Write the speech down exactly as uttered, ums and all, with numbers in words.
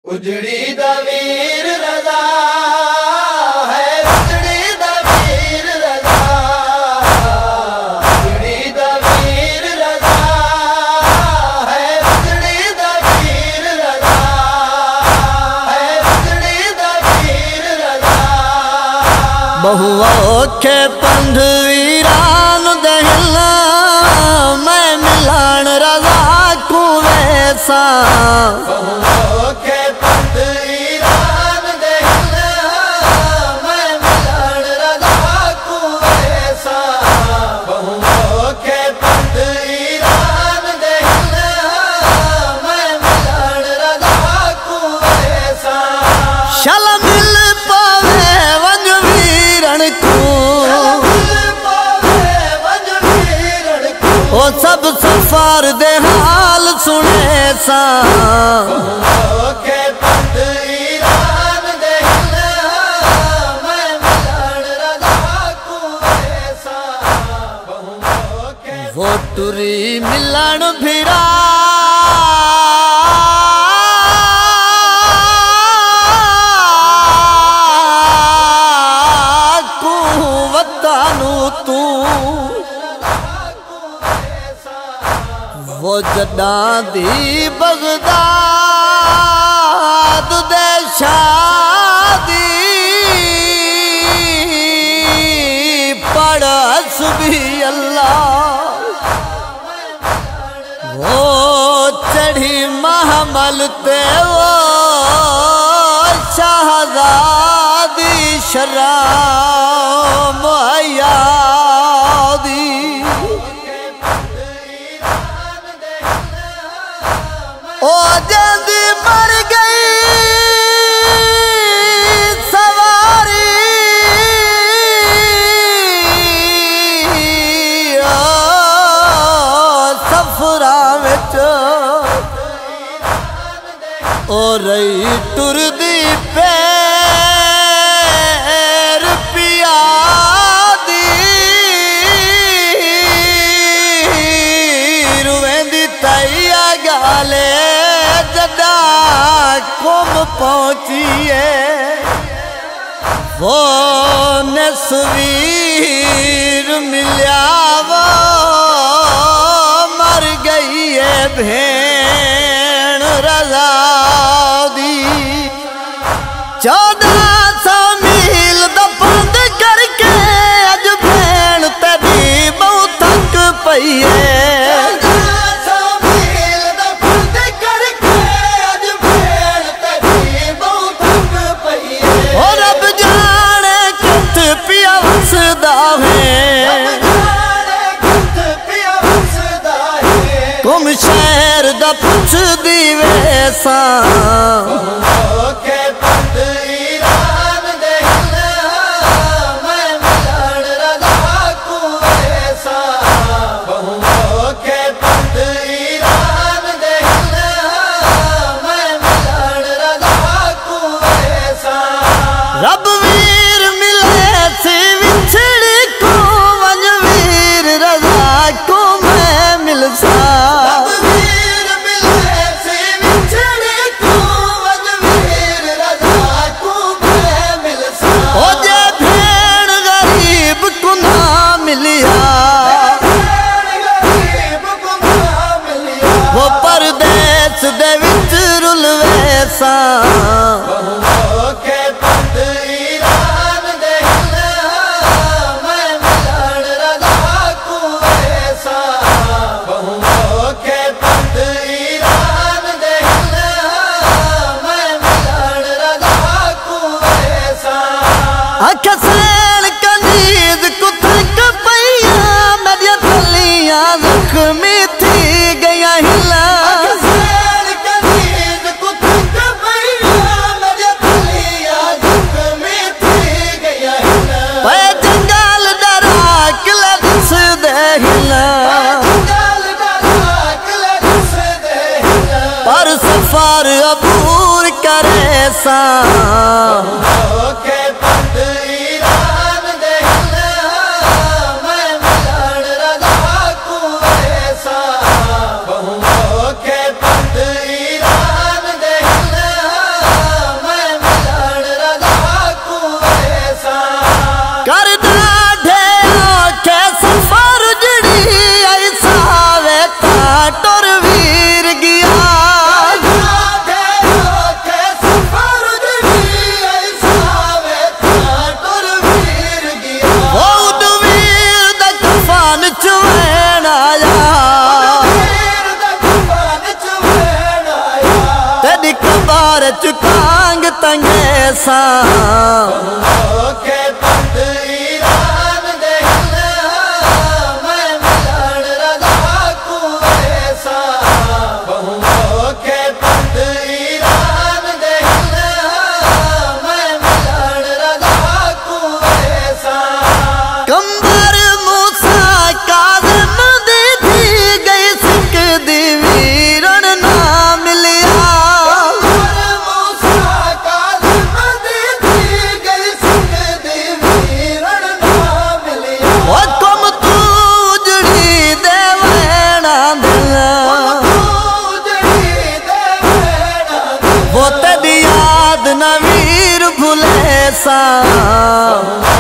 उजड़ी दा वीर रज़ा है, उजड़ी दा वीर रज़ा, उजड़ी दा वीर रज़ा है, उजड़ी दा वीर रज़ा है, उजड़ी दा वीर रज़ा। बहुओं के पंध वीरान दहिला मैं मिलान रज़ा को वैसा। ओ सब सफार दे हाल सुने सा, वो टुरी मिलन भिरा को वतानू तू वो जदा दी बगदाद दे शादी पढ़स भी अल्लाह। वो चढ़ी महमल ते वो शहजादी शराम मुहैयादी। ओ जल्दी मर गई सवारी ओ सफरा विच ओ रही टुरदी पैर पिया दी रुवेंदी तैया गाले कुम पहुंचिए वो नस्वीर मिल्या वो मर गई है भेण रज़ा दी। चौदह सौ मील दा पंध करके अज भेण तेरी बहुत थक पई है। तुम शहर दा पुछ दी वैसा, रब वीर मिले सी विछड़ी को वंज वीर रज़ा को मैं मिलसा। वो परदेस दे विच रुल वैसा, अखसैन कनीज कुथक पैया मेरिया थलियां जख्मी थी गया हिला। जंगल डरा किला दिस दे हिला पर सफार अबूर करे सा। दरबार चुकांग तंगे सा सा